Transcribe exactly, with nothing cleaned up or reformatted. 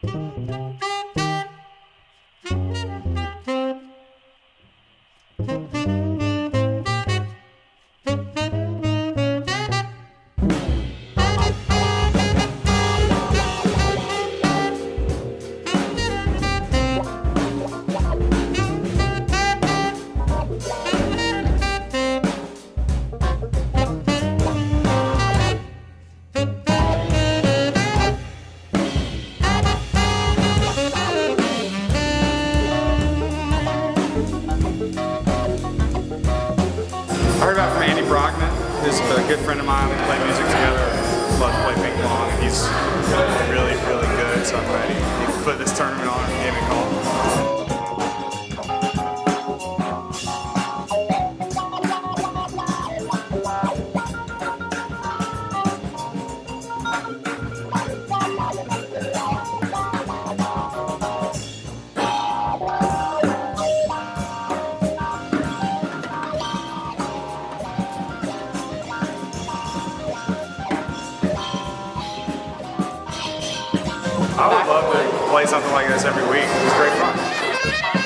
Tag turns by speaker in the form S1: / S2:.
S1: I heard about from Andy Brockman, who's a good friend of mine. We play music together, love to play ping pong, and he's really, really good, so I'm ready. He put this tournament on and gave me a call. I would love to play something like this every week. It was great fun.